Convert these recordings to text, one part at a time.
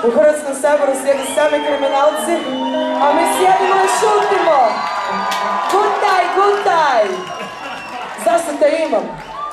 U Hrvatskom saboru sjede sami kriminalci, a mi sjedimo i šutimo. Gutaj, gutaj! Zašto te imam?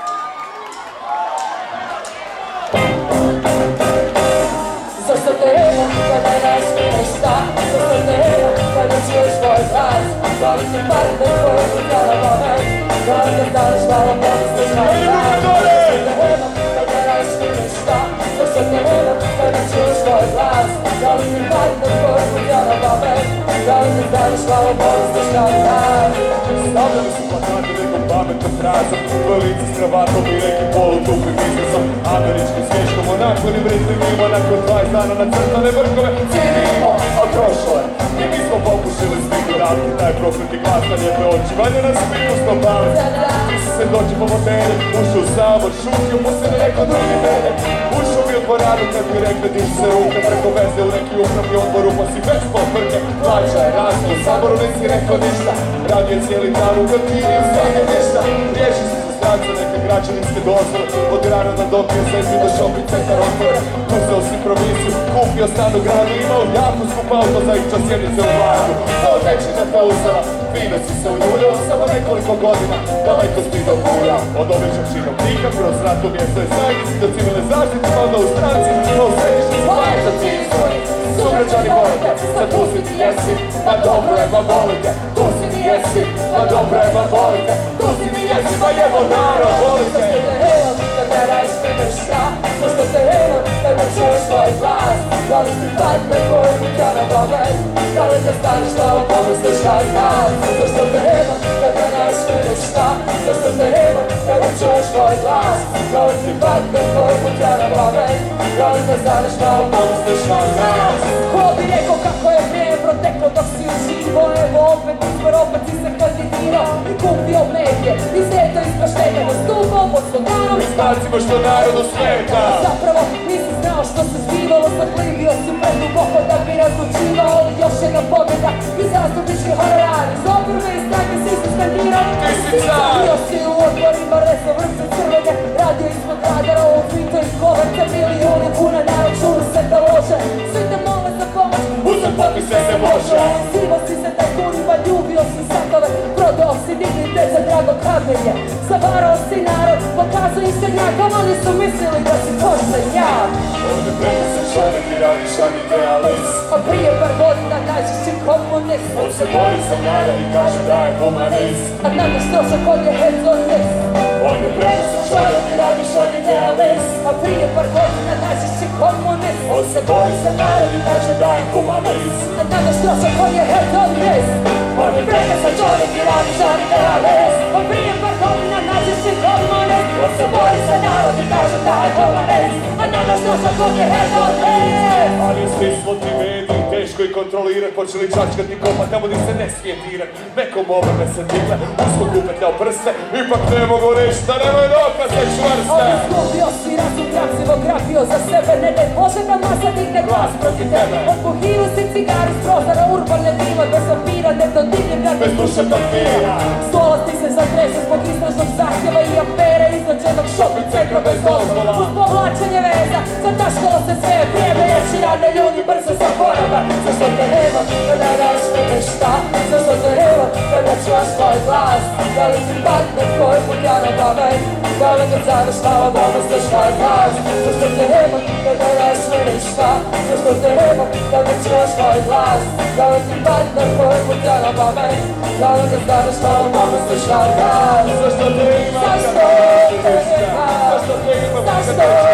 Zašto te imam kada ne smiješ šta? Zašto te imam kada čuješ moj glas? Da li ti partner koji mi kada moment? Da li te staneš malo pomisliš moj glas? Zašto te imam kada ne smiješ šta? Zašto te imam kada čuješ moj glas? Da li ti partner koji mi kada moment? Da li te staneš malo pomisliš moj glas? Stavljali su plakate nekom pametnom frazom, velici s kravatom i nekim polutupim izrazom, američkim smješkom, onakvenim rezimima, nakon 20 dana na crtane vrhove, cijenimo, a prošlo je. I mi smo pokušali sviđu raditi taj prokleti glas na lijepe oči, valje nas sviđu stopali. Ti si se dođe po modeli, ušao u sabor, šutio, poslije neko drugi mene. Ušao bi u dvoranu kad mi rekli diži se ruke preko veze u neki upravni odboru, pa si bez povrke. Plaća je rasla, u saboru nisi rekao ništa, radio je cijeli dan u kantini i sve je ništa. Riješi se za stranca neke građevinske dozvore, od rana na dok je sezmi do shopping centar otvore. Uzeo si proviziju, kupio stan u gradu, imao jako skup auto za ića sjednice u vladu. Od većina te uzela, fino si se uljuljao, samo nekoliko godina, daleko si do kulja. Od običnog činovnika, kroz radno mjesto je zajednici, do civilne zaštite, pa onda u stranci, pa u središnji zvaj za ti izvori. Sugrađani volite, sad tu si ti jesi, pa dobro je, pa volite, tu si ti jesi, pa dobro je, pa volite, tu si ti jesi, pa jevo narod, volite. Zašto te imam, kad ne razumiješ šta? Zašto te imam, kad ne čuješ svoj glas? Da li si partner koji mi kada moment? Da li te staneš malo pomisliš taj glas? Zašto te imam, kad ne razumiješ šta? Zašto te imam, kad ne čuješ svoj glas? Da li si partner koji mi kada moment? Da li te staneš malo pomisliš taj glas? Ko bi rekao kako je vrijeme proteklo dok si uživo? Evo opet izbor, opet si se kandidirao i kupio medije. Izdeto ispašteteno stupom pod sloganom mi znacimo što narodu smeta. Zapravo nisi znao što se zbivalo, zaklivio si preduboko da bi razlučivao. Ali još jedna pobjeda i zastupnički honorar. Iz oporbe i snage si suspendirao. Ti si car! Bio si u odborima, reso vrste crvene, radio ispod radara, ovo svito iz koverce, milijuni kuna na računu se da lože. Svi te mole za pomoć, uzem potpise se može. Sivo si se tajkunima, ljubio si satove, prodao si dignitet za drago kabljenje. Zavarao si narod, pokazuj se njakom, oni su mislili da si posljednjak. Ovdje preko se čovjek i radiš antirealist. A prije par godina nađeš si komunist. On se bori za narod i kaže da je humanist. A nadaš trošak od je hedonist. Ovdje preko se čovjek i radiš antirealist. A prije par godina nađeš si komunist. On se bori za narod i kaže da je humanist. A nadaš trošak od je hedonist. Ovdje preko se čovjek i radiš antirealist. A prije par godina nađeš si komunist. On se bori za narod i kaže da je humanist. A nadaš trošak od je hedonist. Ali svi smo ti mediji, teško i kontrolirat, počeli čačkati kopa tamo gdje se ne smije dirat. Nekom obrne se digle, usko kupetljao prste, ipak ne mogu ništa, nemoj dokaze čvrste. Ali skupio si razum, grabzivo grafio za sebe, ne daj Bože da masa digne glas protiv tebe. Odbuhio si cigari s prozora, urbane diva, bez papira, ne dodirljiv grad, bez duše papira. Stola ti se zatrese zbog istražnog zahtjeva i afere, iznačenog shopping centra bez dozvola. Uz povlačenje veza, zataškalo se sve vrijeme, jer će radne ljudi brzo zaborava. Zašto te nema, kada razumiješ šta? Zašto te nema, kada čuvaš svoj glas? Da li si partner koji putja na pamet? Da li kad zaneš malo pomisliš svoj glas? Zašto te nema, kada razumiješ šta? Zašto te nema, kada čuvaš svoj glas? Da li si partner koji putja na pamet? Da li kad zaneš malo pomisliš svoj glas? Zašto te ima, Zašto te ima, zašto te ima, zašto